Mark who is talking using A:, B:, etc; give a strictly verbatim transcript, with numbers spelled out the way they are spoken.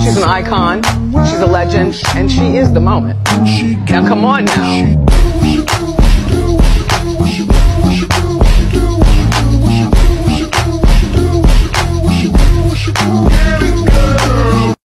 A: She's an icon, she's a legend, and she is the moment. Now come on now.